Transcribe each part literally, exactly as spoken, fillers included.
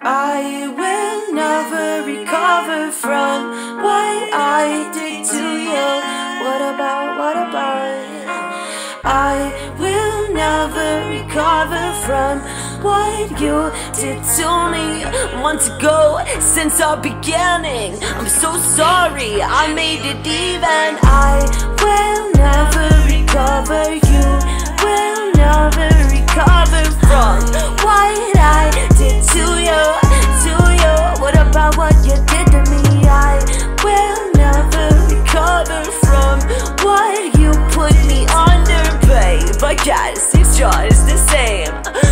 I will never recover from what I did to you. What about, what about? I will never recover from what you did to me months ago. Since our beginning, I'm so sorry I made it even. I will never recover. You will never recover from what I did to you, to you. What about what you did to me? I will never recover from what you put me under, babe. I guess it's just the same.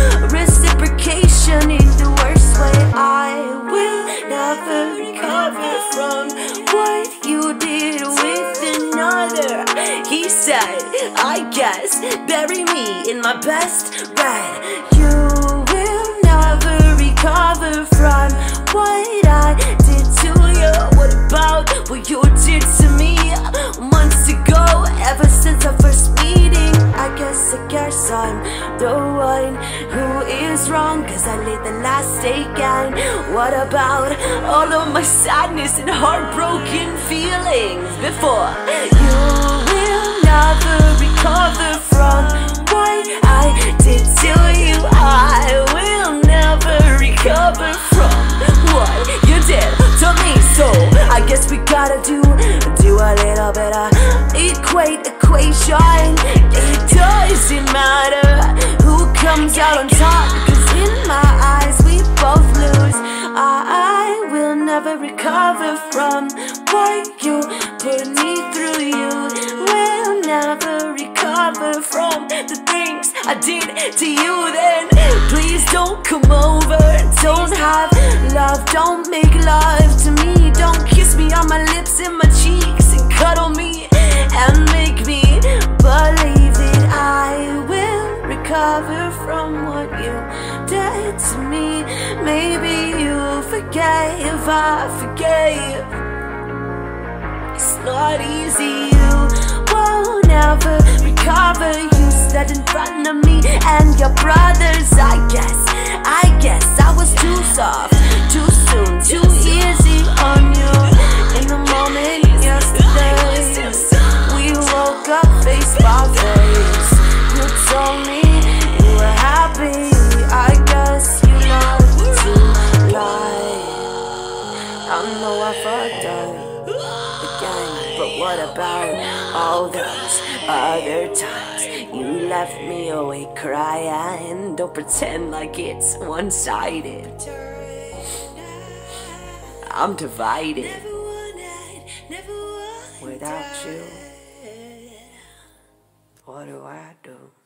Reciprocation in the worst way. I will never recover from what you did with another. He said, I guess, bury me in my best red. You will never recover from what I did to you. What about what you did to me months ago? Ever since our first meeting, I guess, I guess I'm the one who is wrong, cause I laid the last stake. And what about all of my sadness and heartbroken feelings before? You will never recover from what I did to you. I will never recover from what you did to me. So I guess we gotta do do a little bit of equate equation. It doesn't matter who comes out on top, cause in my eyes we both lose. I will never recover from what you put me through. You will never recover from the things I did to you. Then please don't come over, don't have love, don't make love to me. Don't kiss me on my lips and my cheeks and cuddle me and make me believe that I will recover from what you did to me. Maybe you forgave, I forgave. It's not easy, you won't ever recover. You stood in front of me and your brothers. I guess, I guess I was too soft, too soon, too easy on you. In the moment yesterday, we woke up face by face. You told me you were happy. I guess you love to lie. I know I fucked up again, but what about all those other times you left me awake crying? Don't pretend like it's one-sided. I'm divided without you. What do I do?